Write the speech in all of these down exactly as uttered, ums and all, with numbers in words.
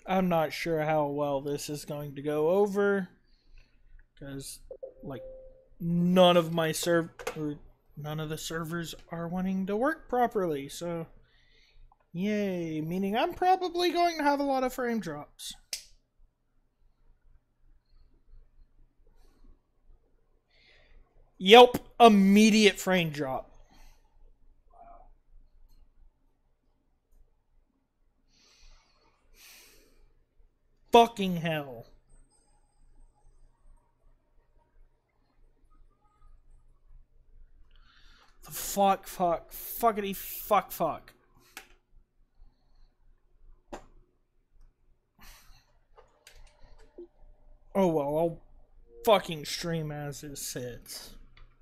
I'm not sure how well this is going to go over because, like, none of my serv or none of the servers are wanting to work properly. So, yay! Meaning I'm probably going to have a lot of frame drops. Yelp, immediate frame drop. Fucking hell. The fuck, fuck, fuckity, fuck, fuck. Oh well, I'll fucking stream as it sits.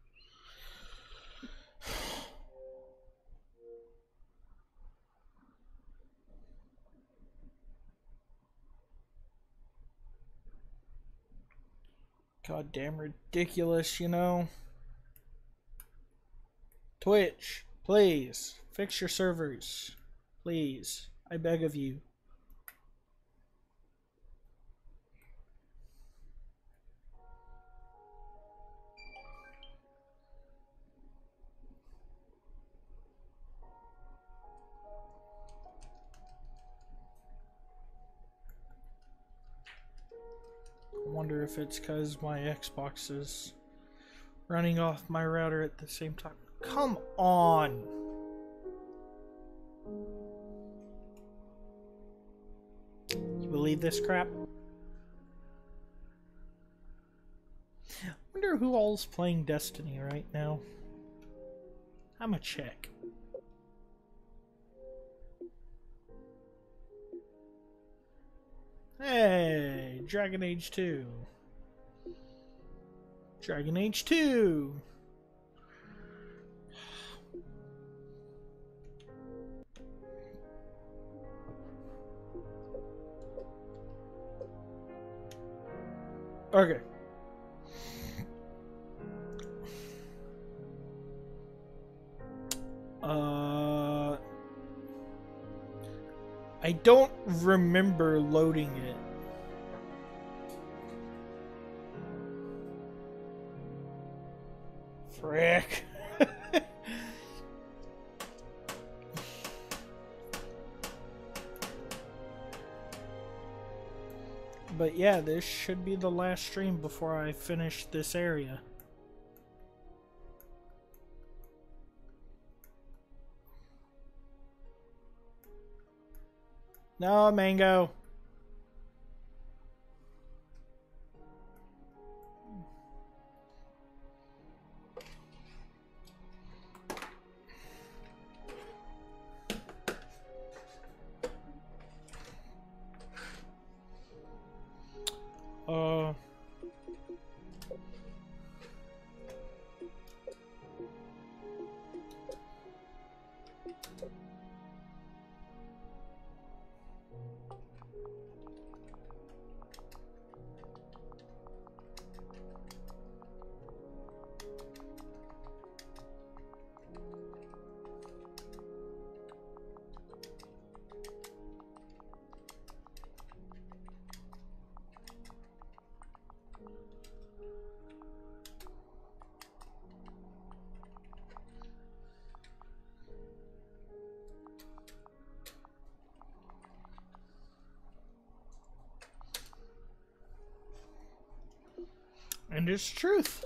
Goddamn ridiculous, you know? Twitch, please, fix your servers. Please, I beg of you. I wonder if it's because my Xbox is running off my router at the same time. Come on! You believe this crap? I wonder who all's playing Destiny right now. I'ma check. Hey, Dragon Age two. Dragon Age two. Okay. Uh, I don't remember loading it. Frick. But yeah, this should be the last stream before I finish this area. No, Mango. Uh... And it's truth.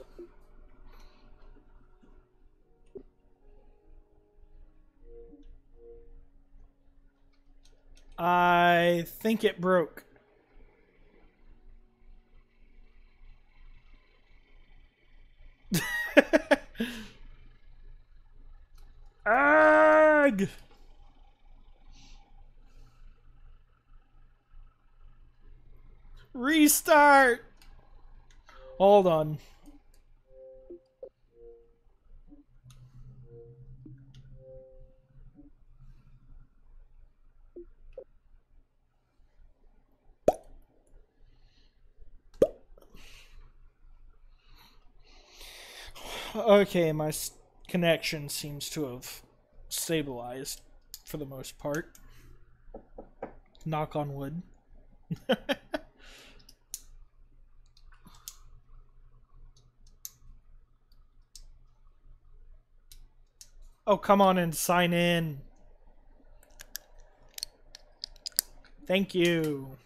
I think it broke. Ag! Restart! Hold on. Okay, my connection seems to have stabilized for the most part. Knock on wood. Oh, come on and sign in. Thank you.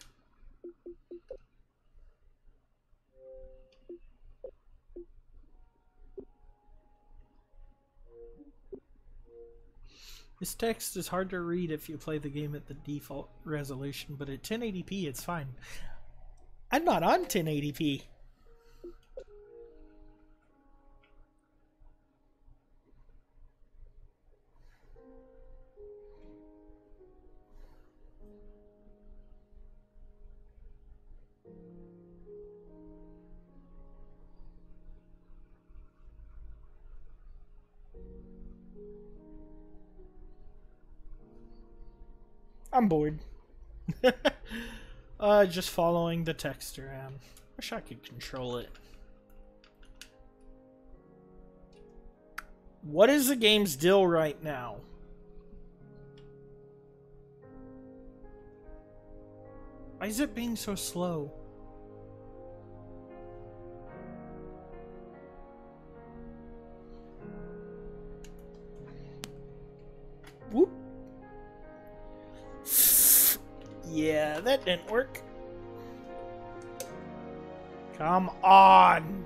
This text is hard to read if you play the game at the default resolution, but at ten eighty p it's fine. I'm not on ten eighty p. I'm bored. uh, just following the text around. Wish I could control it. What is the game's deal right now? Why is it being so slow? Whoop. Yeah, that didn't work. Come on.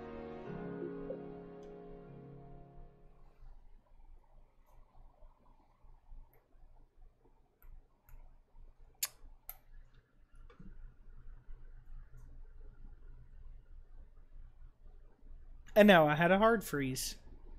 And now I had a hard freeze.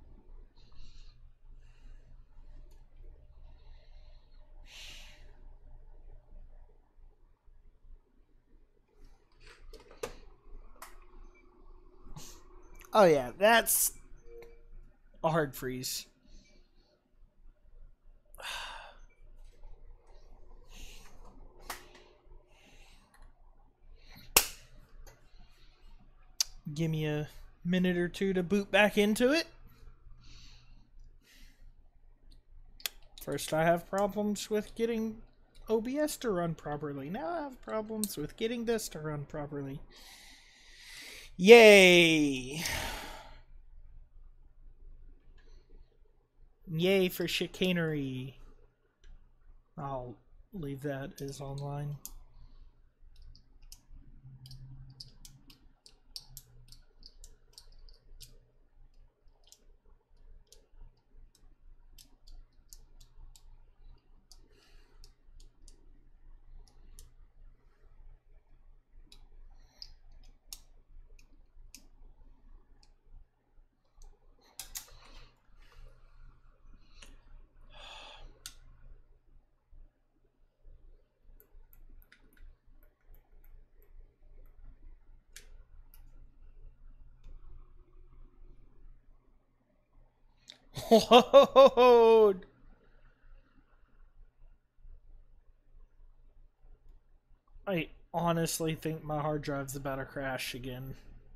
Oh yeah, that's a hard freeze. Give me a minute or two to boot back into it. First I have problems with getting O B S to run properly. Now I have problems with getting this to run properly. Yay! Yay for chicanery. I'll leave that as online. Whoa! I honestly think my hard drive's about to crash again.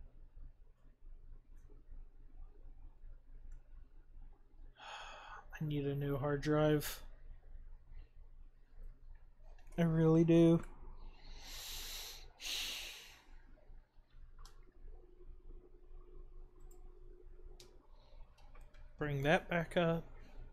I need a new hard drive. I really do. Bring that back up.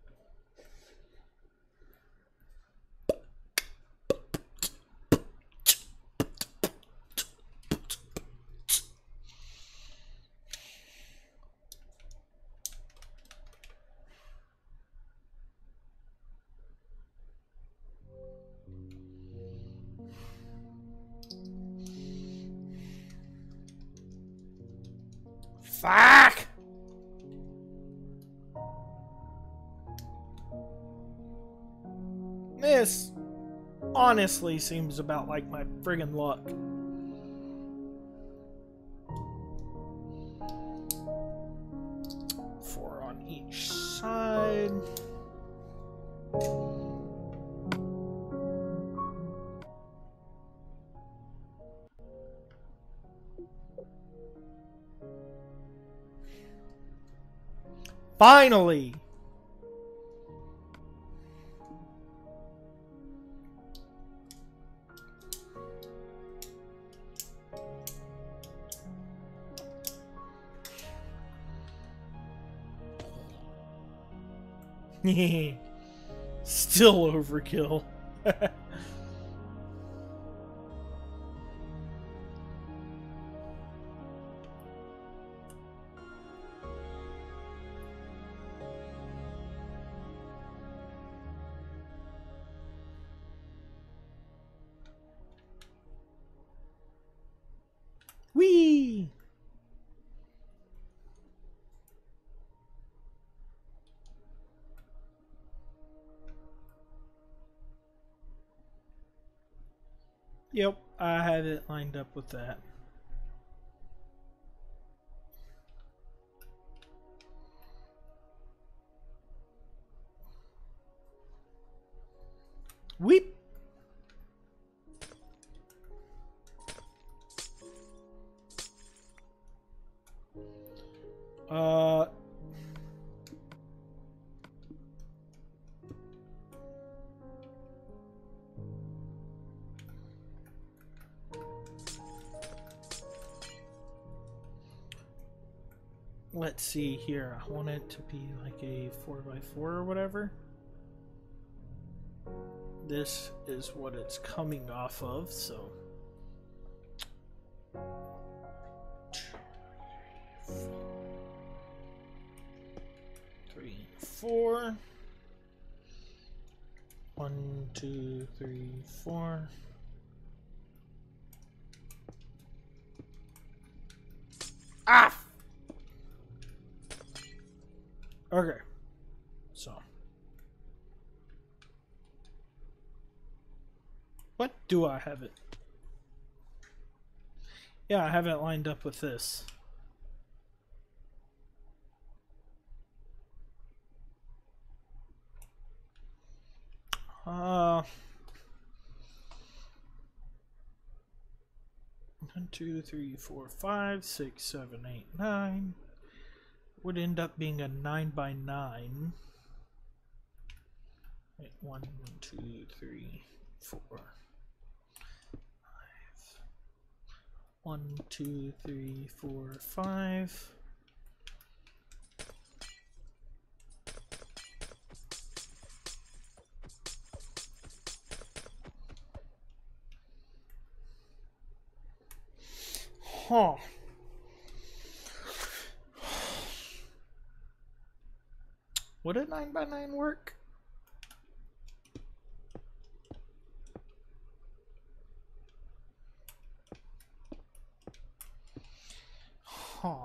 Fuck! This honestly seems about like my friggin' luck. Four on each side. Finally! Still overkill. Whee! Yep, I had it lined up with that. Weep. Uh. Let's see here. I want it to be like a four by four or whatever. This is what it's coming off of, so. Three, four. One, two, three, four. Ah! Okay. So. What do I have it? Yeah, I have it lined up with this. Uh, one, two, three, four, five, six, seven, eight, nine. Would end up being a nine by nine. Wait, one, two, three, four, five. One, two, three, four, five. Huh. Would a nine by nine work? Huh.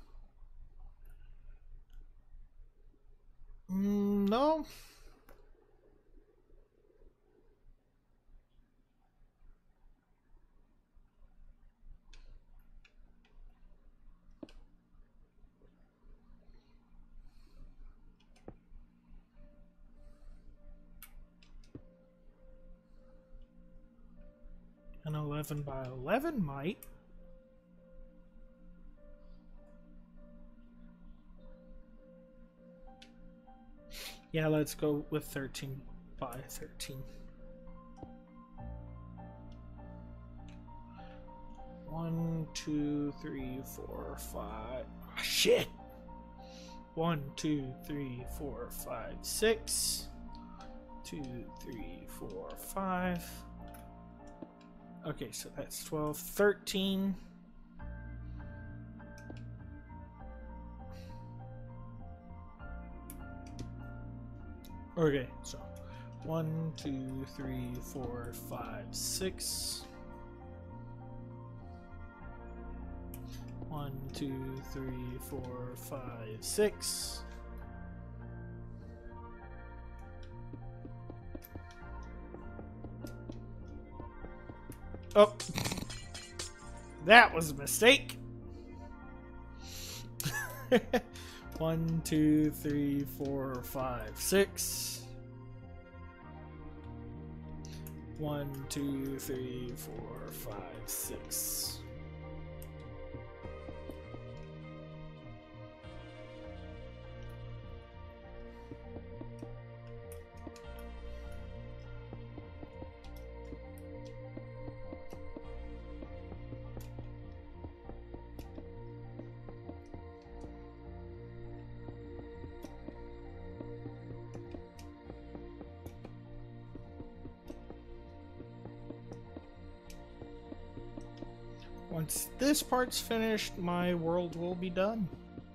Mm, no. An eleven by eleven might. Yeah, let's go with thirteen by thirteen. One, two, three, four, five. Oh, shit! One, two, three, four, five, six. Two, three, four, five. Okay, so that's twelve, thirteen. Okay, so one, two, three, four, five, six. One, two, three, four, five, six. Oh, that was a mistake. One, two, three, four, five, six. One, two, three, four, five, six. Once this part's finished, my world will be done.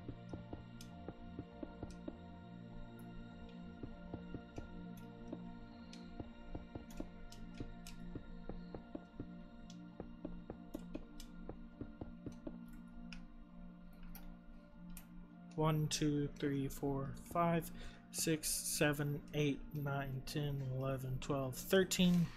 One, two, three, four, five, six, seven, eight, nine, ten, eleven, twelve, thirteen.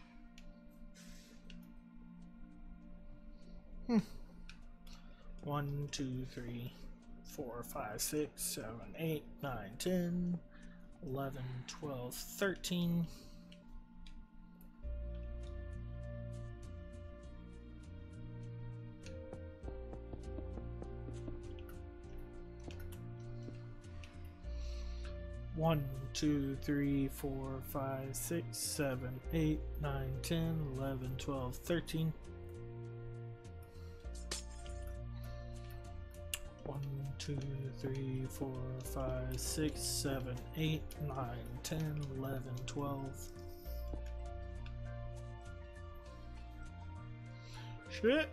Hmm. One, two, three, four, five, six, seven, eight, nine, ten, eleven, twelve, thirteen. One, two, three, four, five, six, seven, eight, nine, ten, eleven, twelve, thirteen. One, two, three, four, five, six, seven, eight, nine, ten, eleven, twelve. Shit.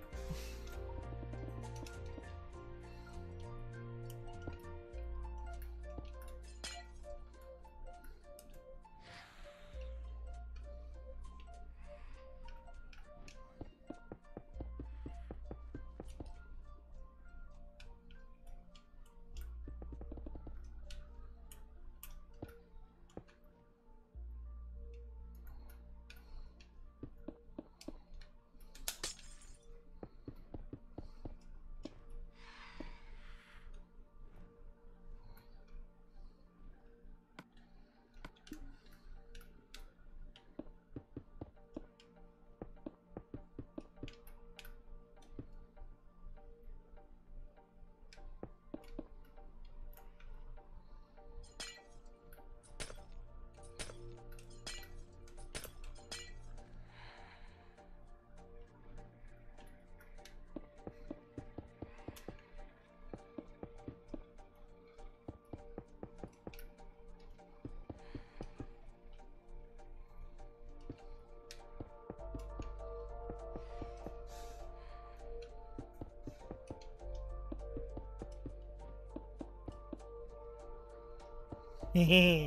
Hehe.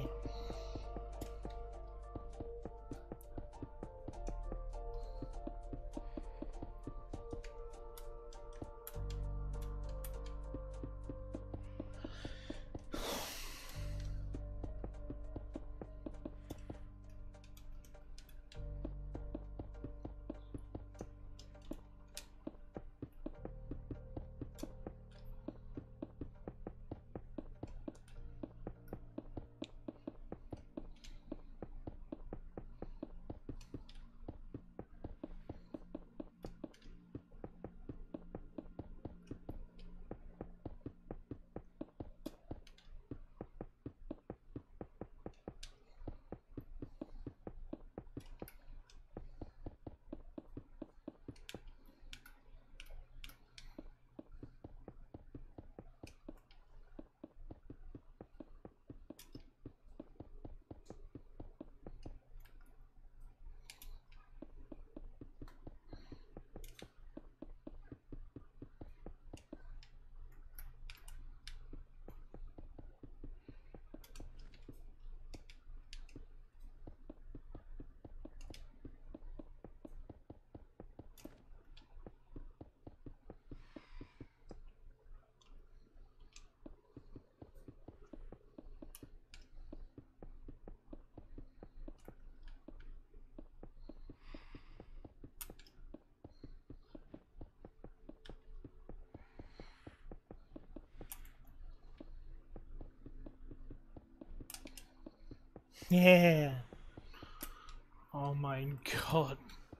Yeah. Oh my god.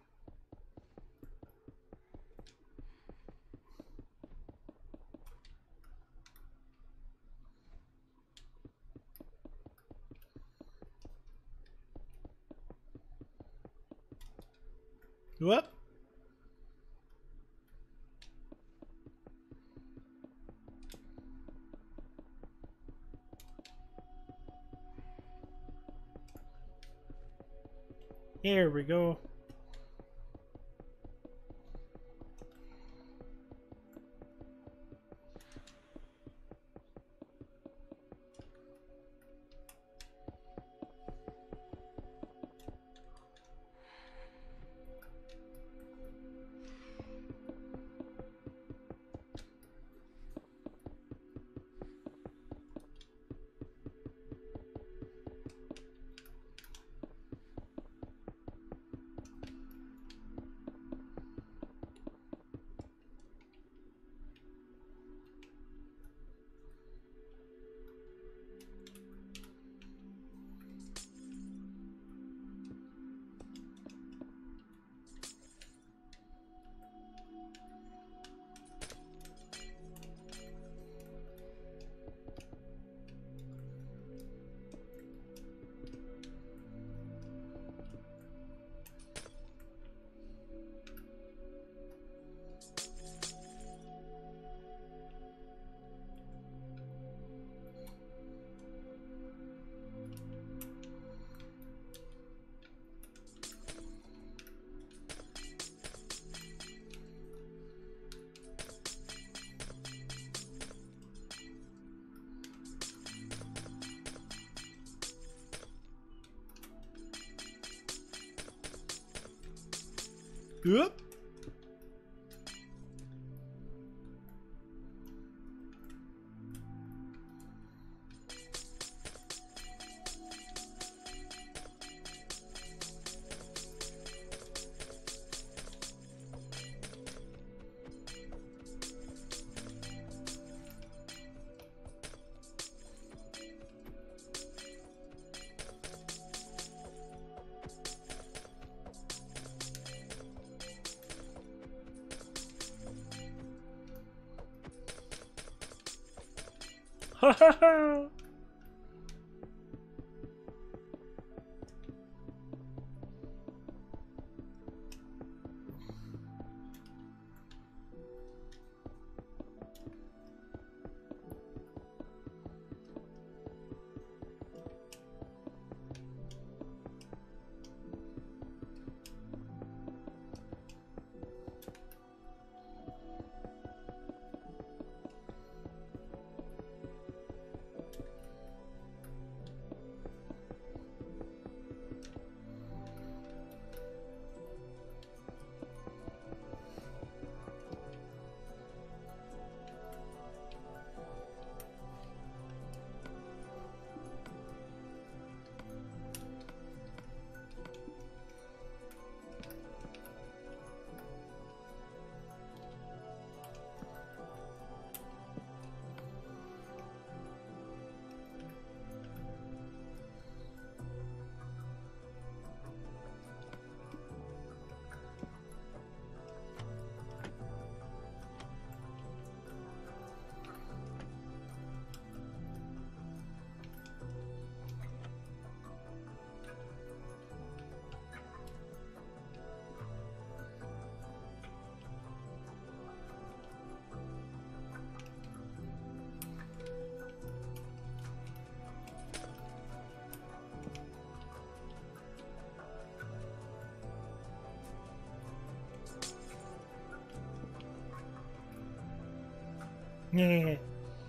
What? Here we go. Yep. Ha ha ha! Yeah.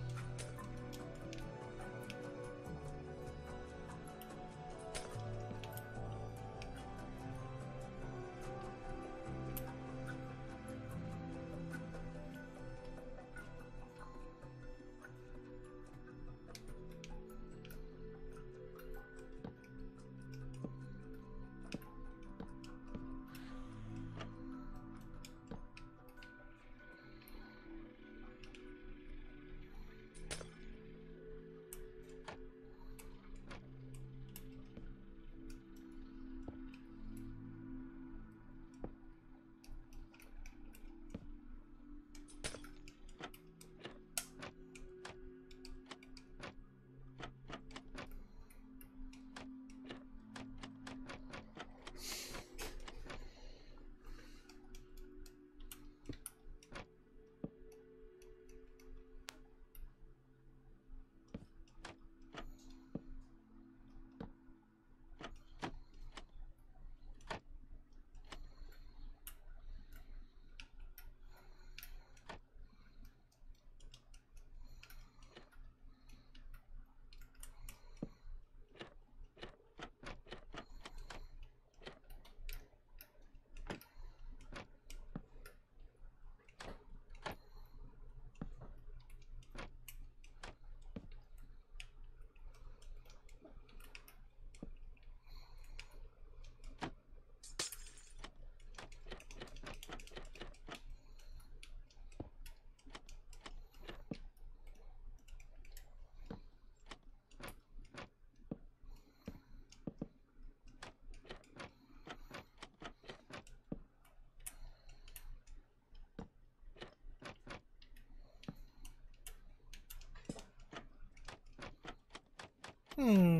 Hmm.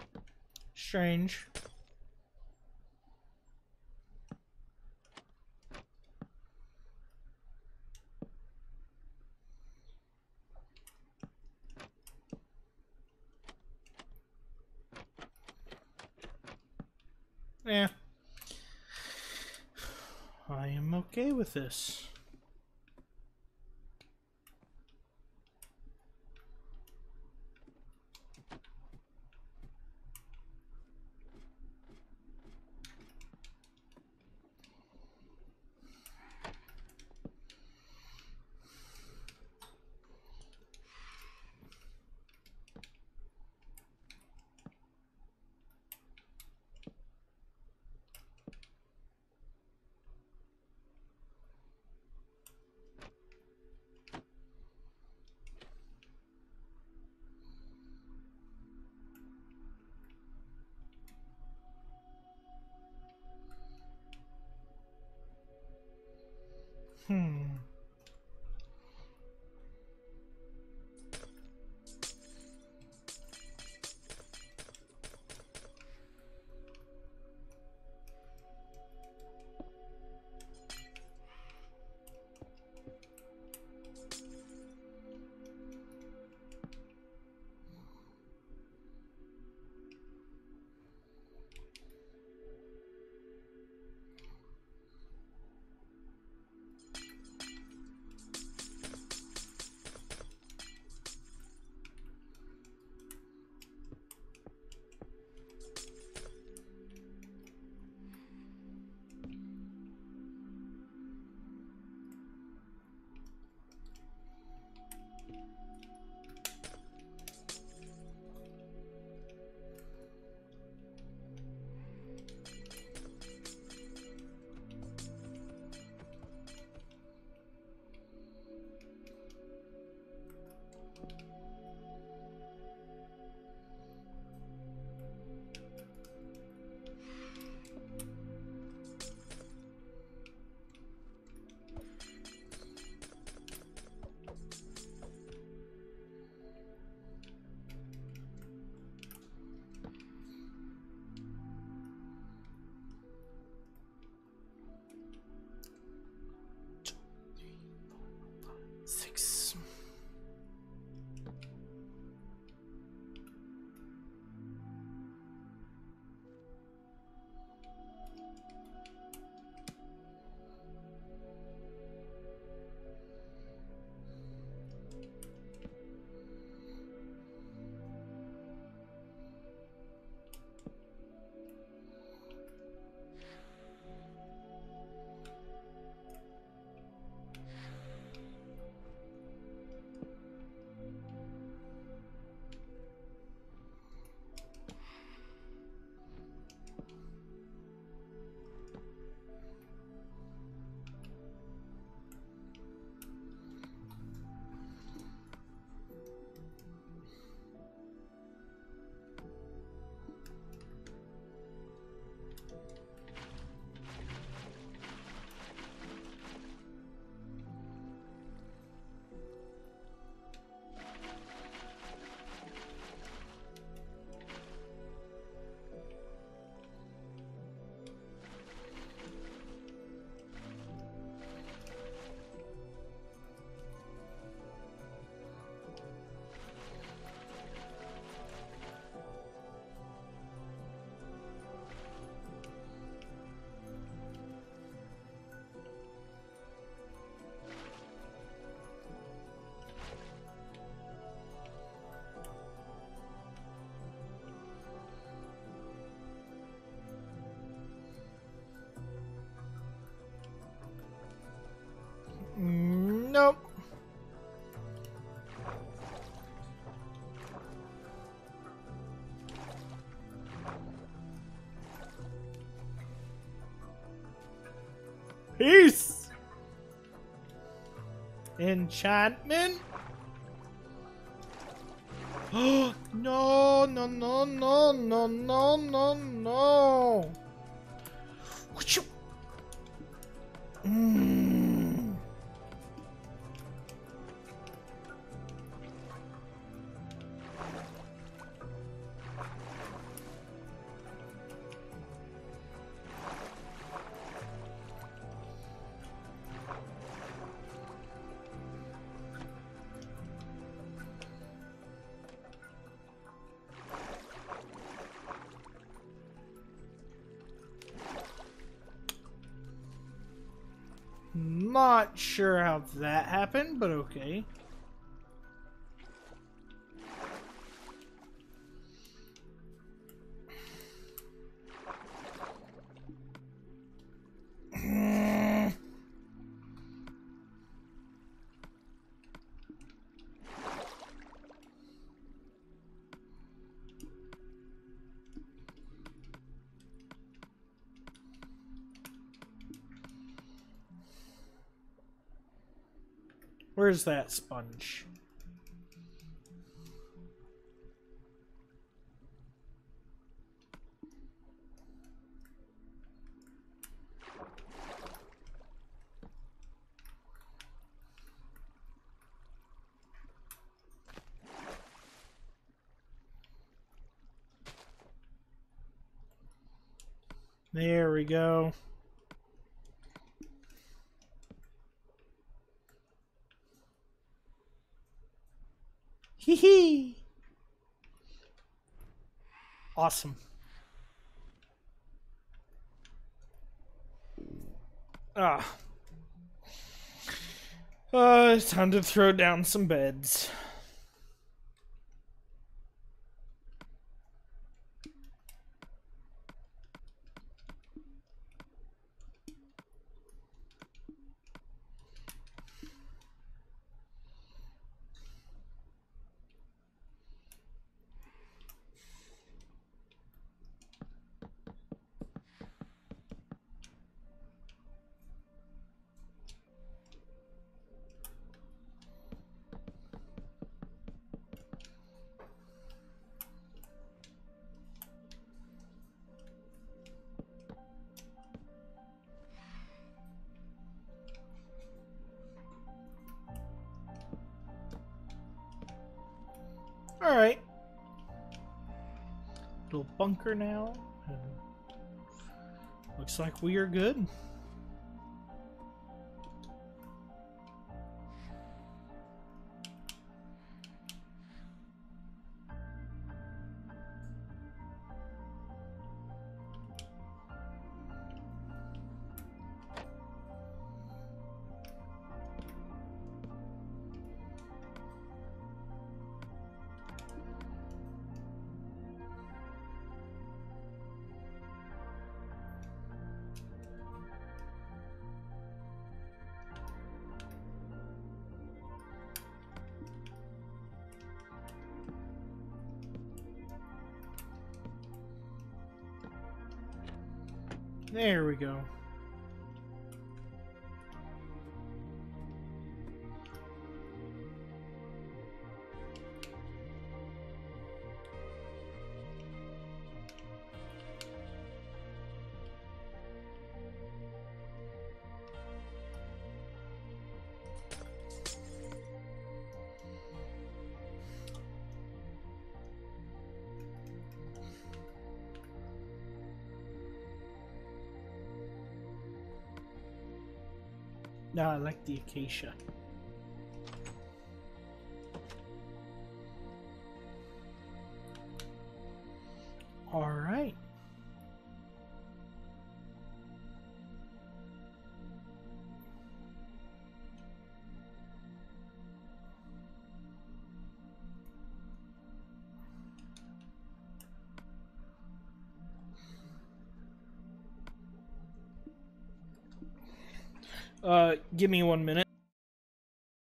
Strange. Yeah. I am okay with this. Nope. Peace. Enchantment. Oh no no no no no no no no. Mm. Not sure how that happened, but okay. Where's that sponge? There we go. Hee hee. Awesome. Ah. Uh, it's time to throw down some beds. Alright. Little bunker now. And looks like we are good. There we go. No, I like the acacia. All right. Uh, give me one minute.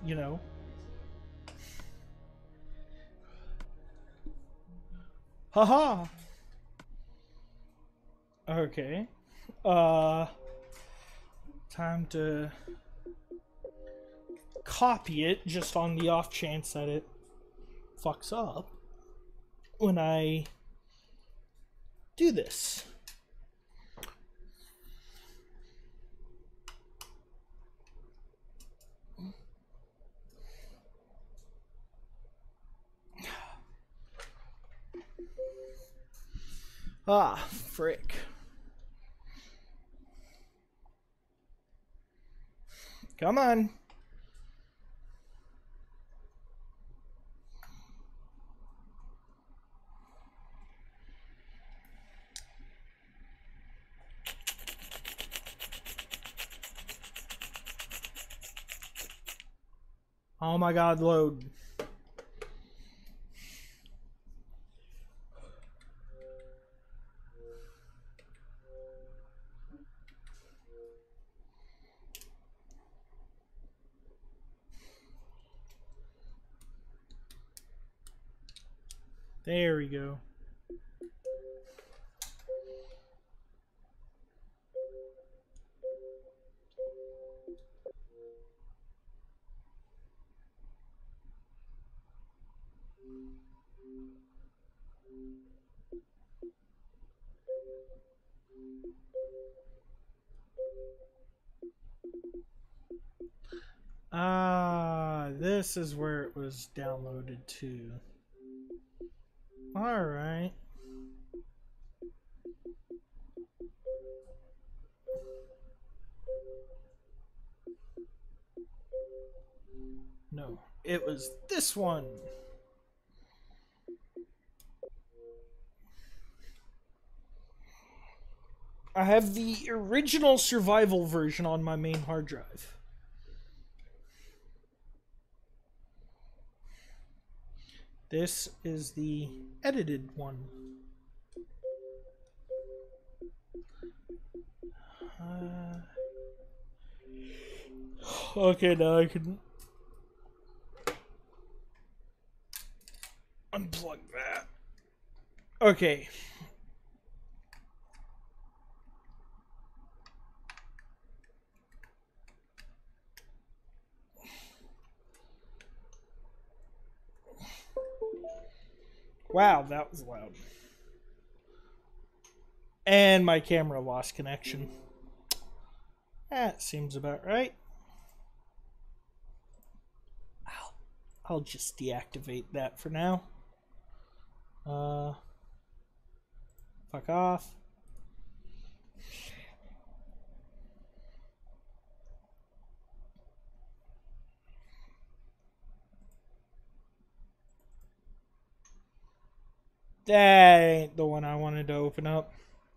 you know. Haha. Okay. Uh, time to copy it just on the off chance that it fucks up when I do this. Ah, frick. Come on. Oh my god, load. There we go. Ah, this is where it was downloaded to. Alright. No, it was this one. I have the original survival version on my main hard drive. This is the edited one. Uh, okay, now I can unplug that. Okay. Wow, that was loud. And my camera lost connection. That seems about right. I'll, I'll just deactivate that for now. Uh, fuck off. That ain't the one I wanted to open up.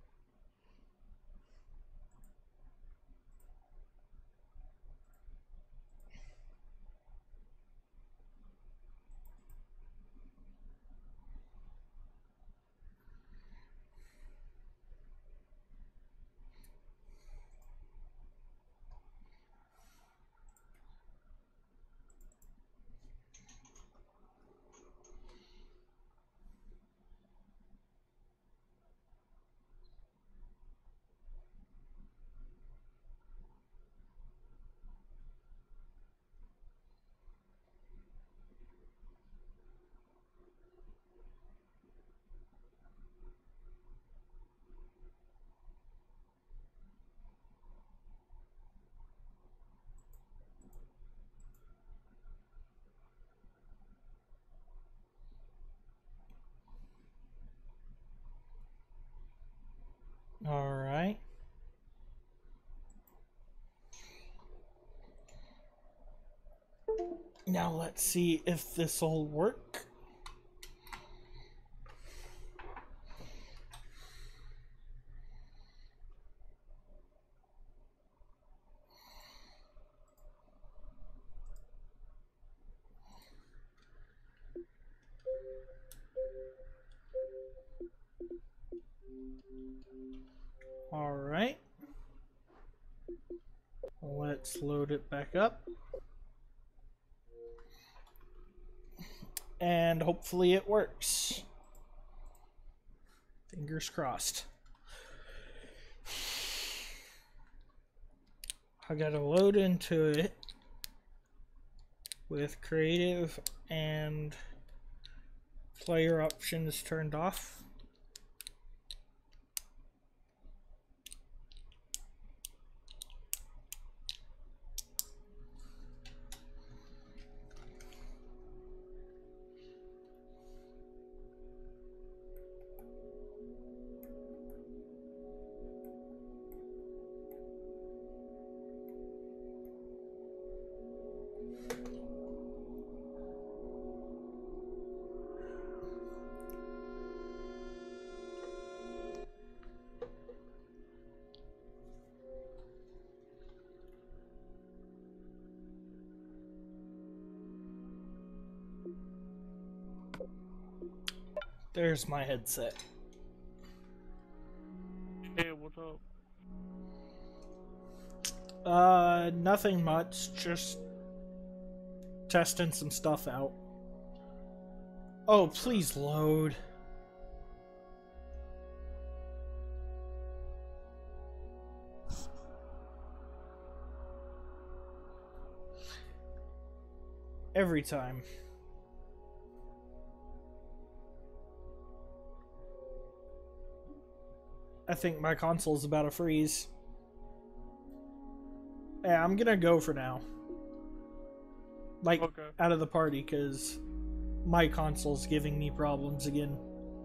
Alright. Now let's see if this will work. Alright. Let's load it back up. and hopefully it works. Fingers crossed. I gotta load into it with creative and player options turned off. There's my headset. Hey, what's up? Uh, nothing much, just testing some stuff out. Oh, please load. Every time. I think my console's about to freeze. Yeah, I'm gonna go for now. Like, Okay. out of the party, because my console's giving me problems again.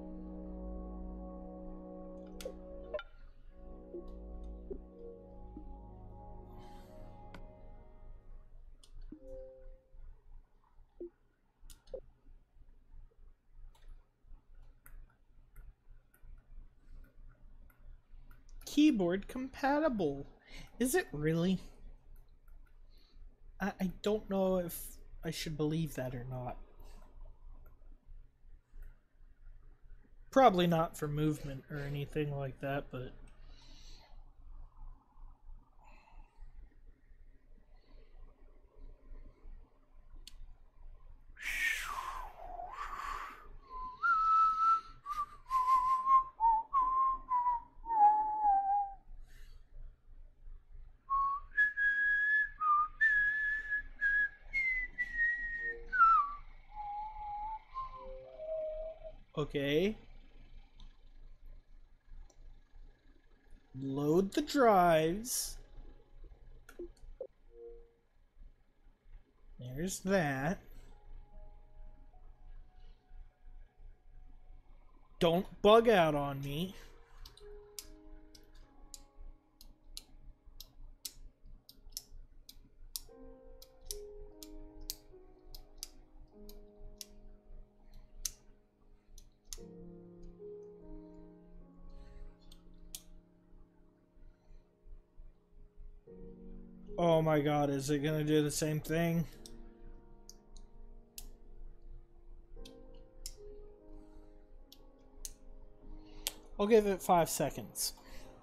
Keyboard compatible. Is it really? I, I don't know if I should believe that or not. Probably not for movement or anything like that, but... Okay. Load the drives. There's that. Don't bug out on me. Oh my god, is it gonna do the same thing? I'll give it five seconds.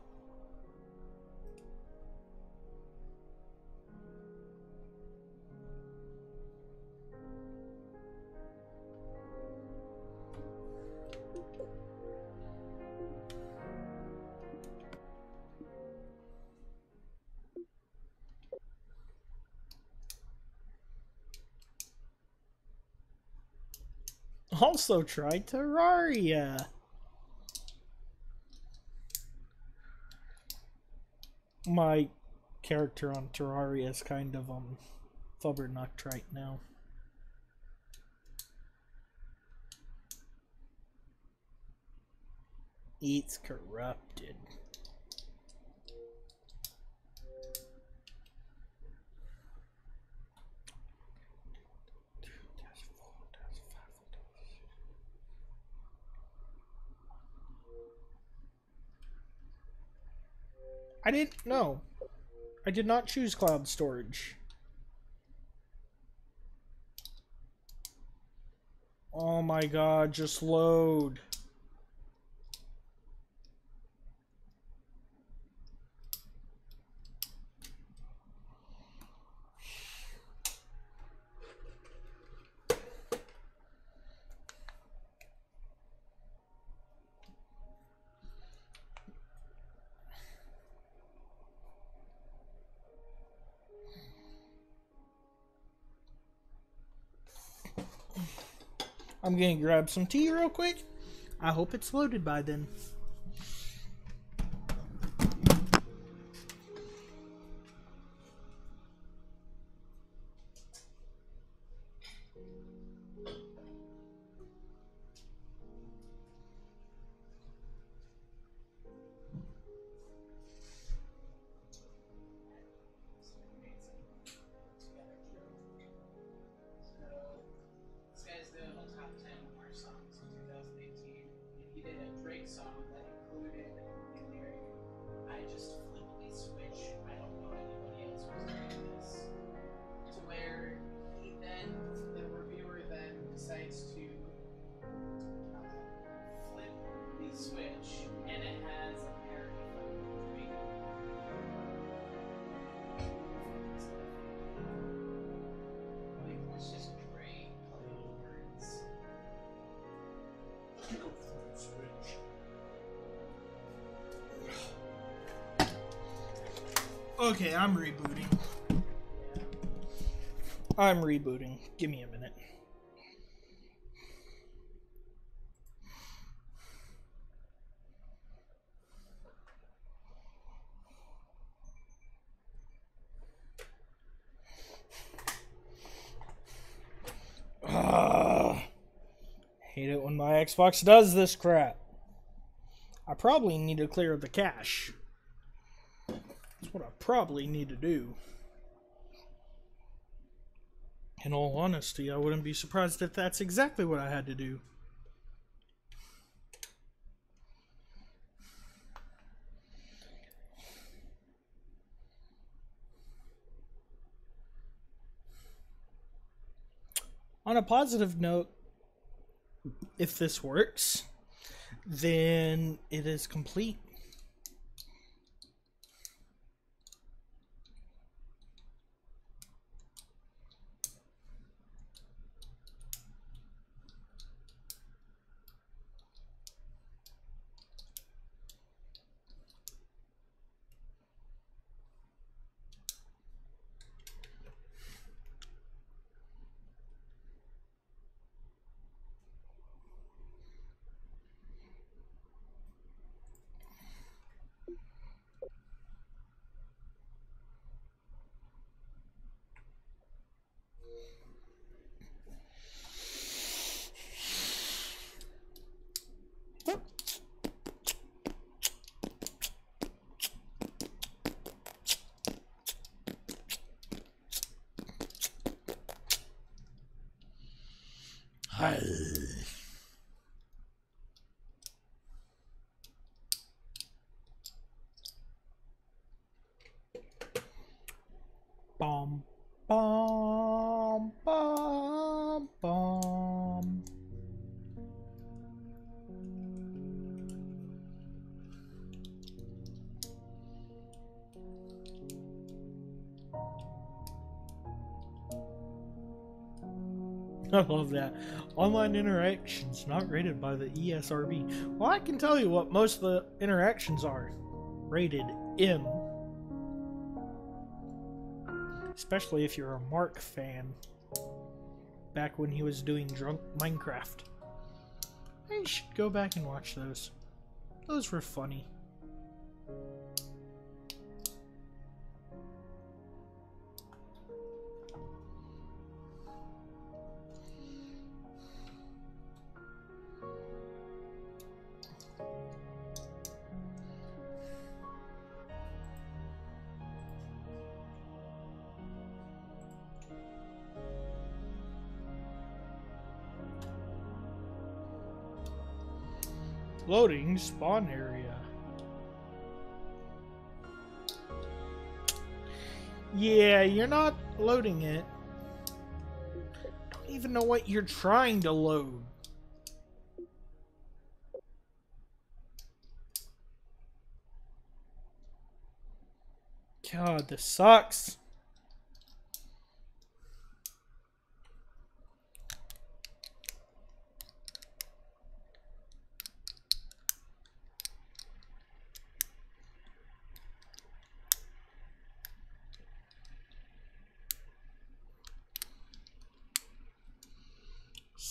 Also try Terraria. My character on Terraria is kind of um flubbernucked right now. It's corrupted. I didn't know. I did not choose cloud storage. Oh my god, just load. I'm gonna grab some tea real quick. I hope it's loaded by then. Okay, I'm rebooting. I'm rebooting. Give me a minute. Ah, hate it when my Xbox does this crap. I probably need to clear the cache. That's what I probably need to do. In all honesty, I wouldn't be surprised if that's exactly what I had to do. On a positive note, if this works, then it is complete. Hi. Bom, bom, bom, bom. I love that. Online interactions not rated by the E S R B. Well, I can tell you what most of the interactions are. Rated M. Especially if you're a Mark fan. Back when he was doing drunk Minecraft. You should go back and watch those. Those were funny. Loading spawn area. Yeah, you're not loading it. Don't even know what you're trying to load. God, this sucks.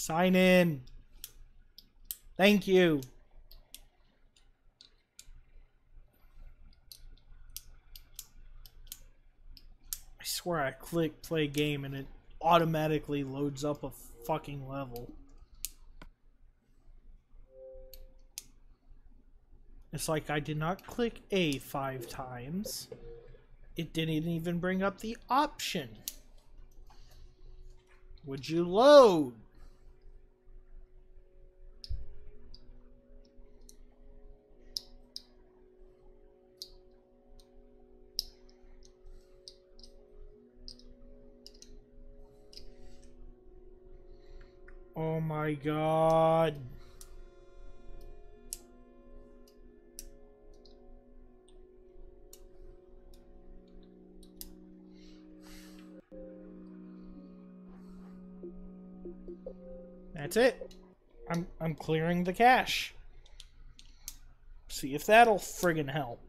Sign in. Thank you. I swear I click play game and it automatically loads up a fucking level. It's like I did not click A five times. It didn't even bring up the option. Would you load? Oh my god. That's it. I'm I'm clearing the cache. See if that'll friggin' help.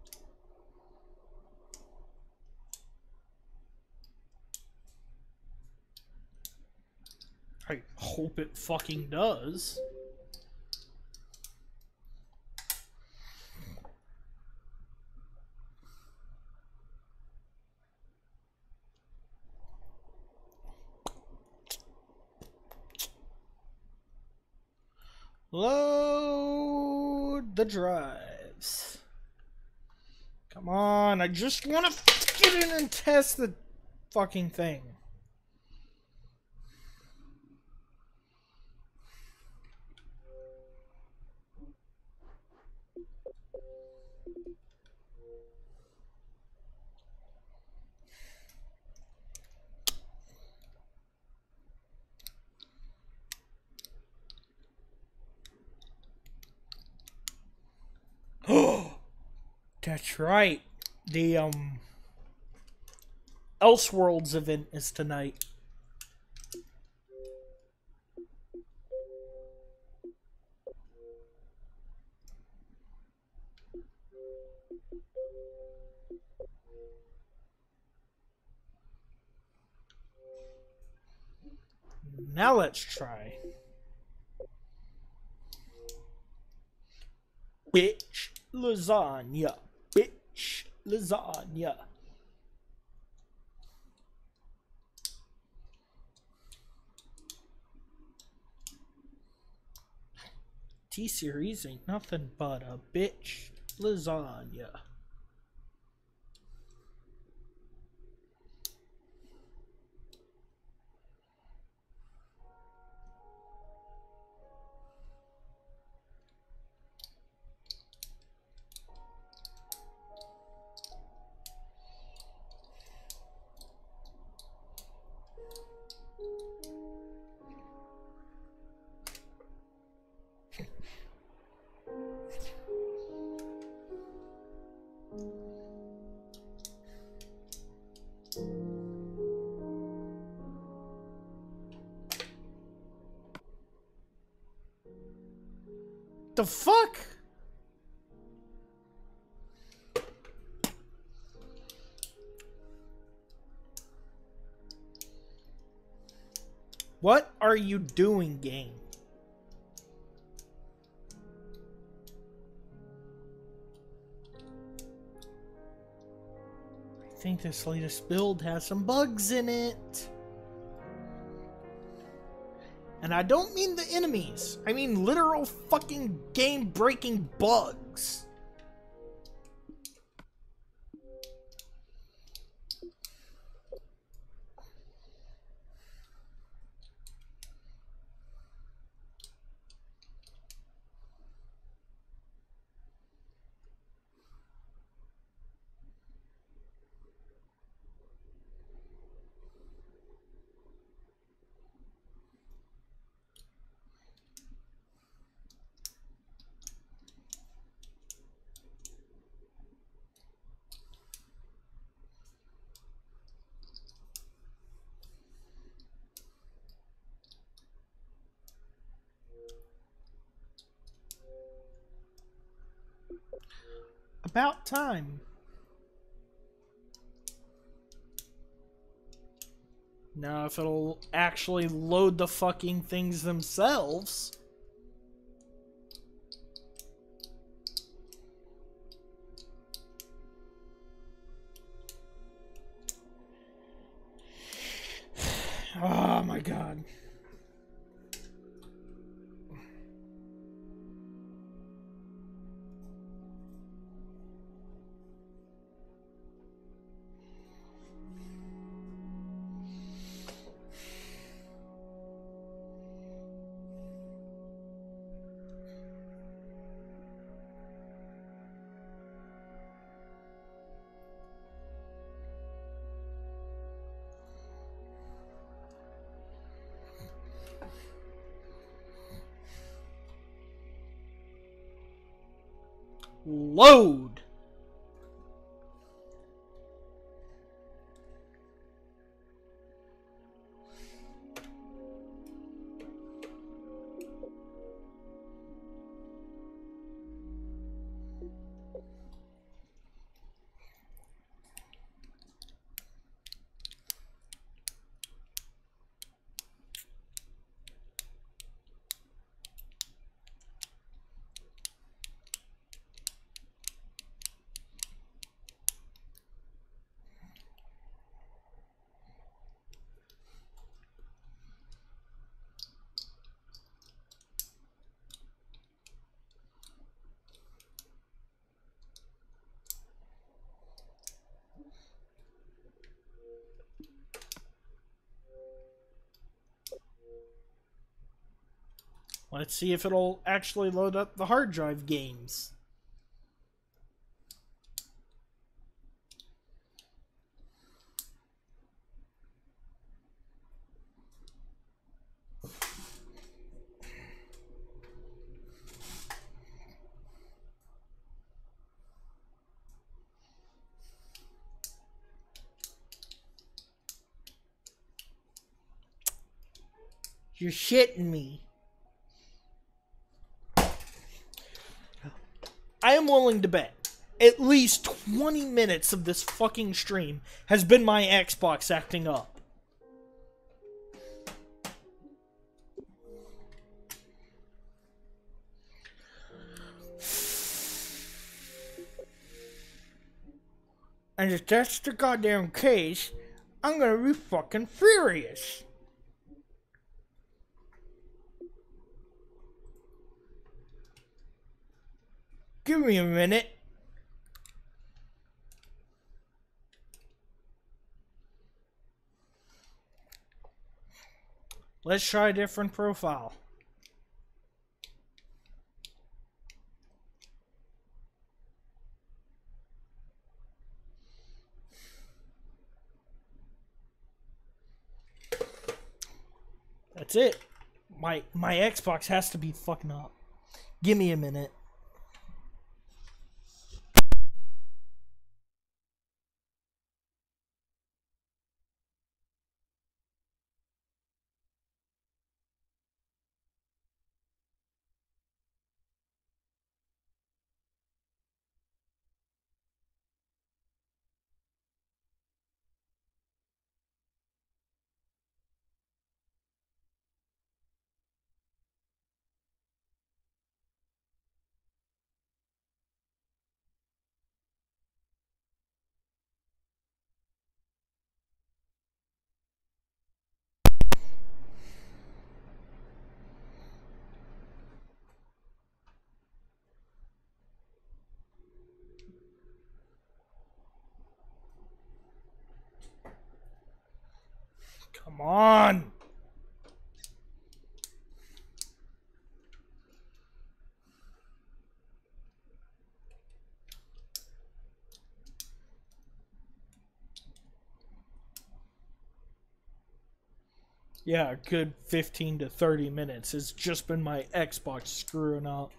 I hope it fucking does. Load the drives. Come on, I just want to get in and test the fucking thing. Oh, that's right. The um Elseworlds event is tonight. Now let's try. Bitch lasagna. Bitch lasagna. T-Series ain't nothing but a bitch lasagna. The fuck? What are you doing, game? I think this latest build has some bugs in it. And I don't mean the enemies. I mean literal fucking game-breaking bugs. About time. Now, if it'll actually load the fucking things themselves. Oh my god. Load. Let's see if it'll actually load up the hard drive games. You're shitting me. I am willing to bet at least twenty minutes of this fucking stream has been my Xbox acting up. And if that's the goddamn case, I'm gonna be fucking furious. Give me a minute. Let's try a different profile. That's it. My my Xbox has to be fucking up. Give me a minute. Come on. Yeah, a good fifteen to thirty minutes. It's just been my Xbox screwing up.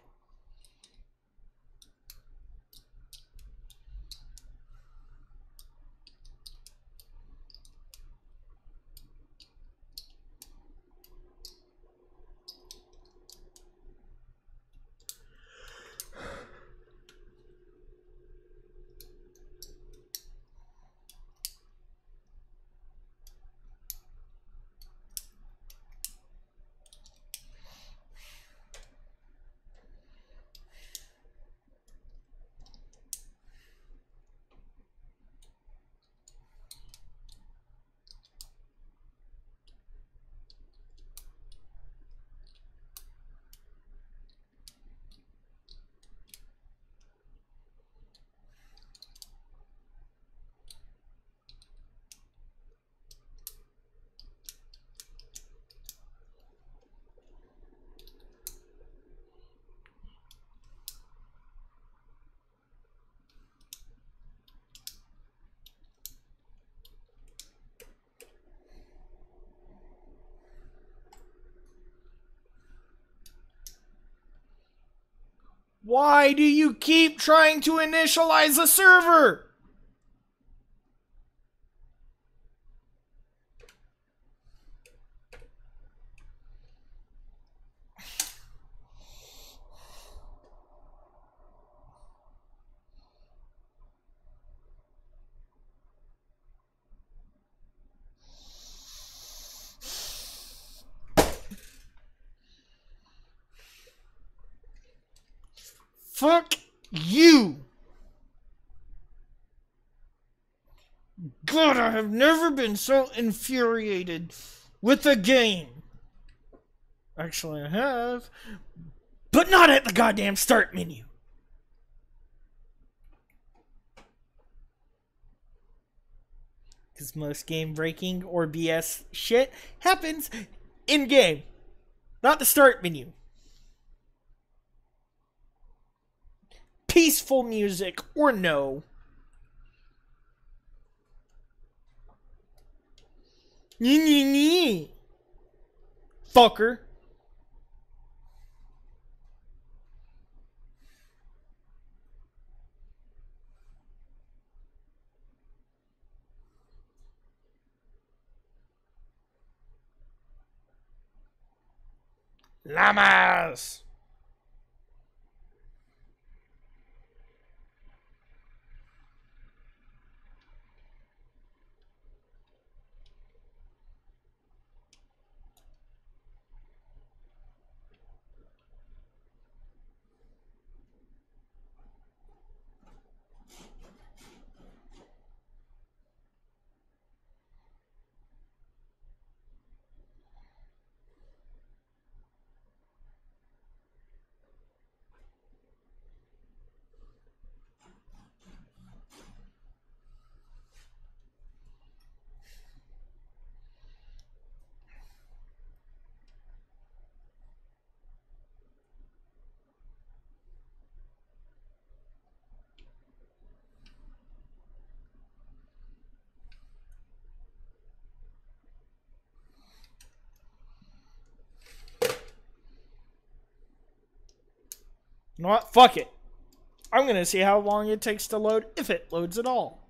Why do you keep trying to initialize a server? Fuck you! God, I have never been so infuriated with a game. Actually, I have. But not at the goddamn start menu. Because most game breaking or B S shit happens in game, not the start menu. Peaceful music or no. Nee, nee, nee. Fucker. Llamas. You know what? Fuck it. I'm gonna see how long it takes to load, if it loads at all.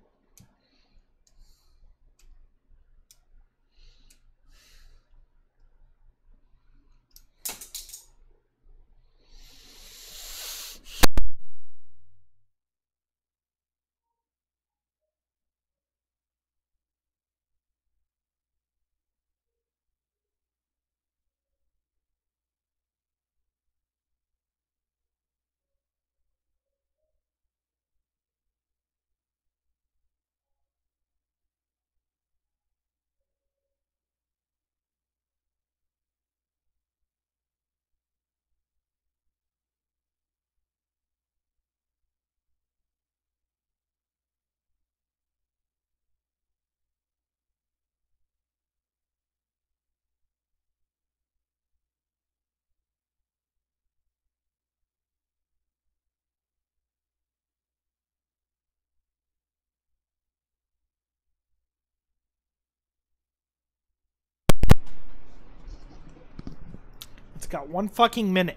It's got one fucking minute.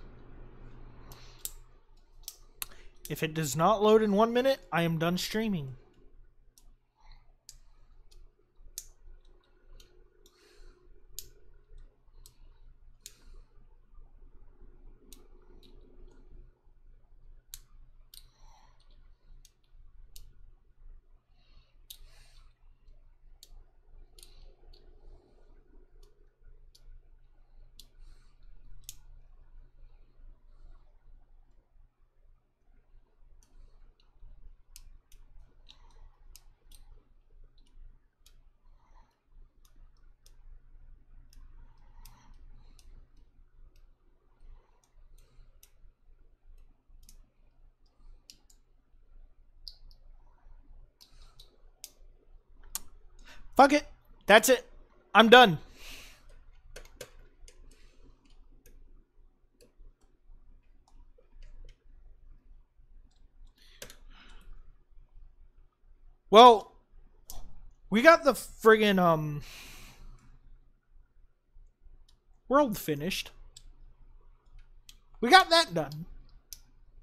If it does not load in one minute, I am done streaming. Fuck it. That's it. I'm done. Well, we got the friggin' um world finished. We got that done.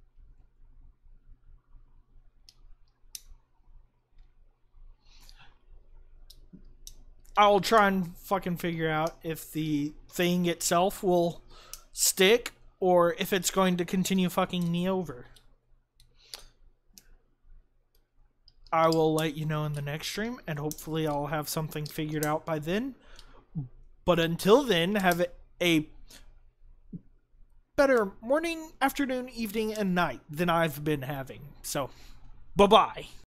I'll try and fucking figure out if the thing itself will stick or if it's going to continue fucking me over. I will let you know in the next stream, and hopefully I'll have something figured out by then. But until then, have a better morning, afternoon, evening, and night than I've been having. So, bye-bye.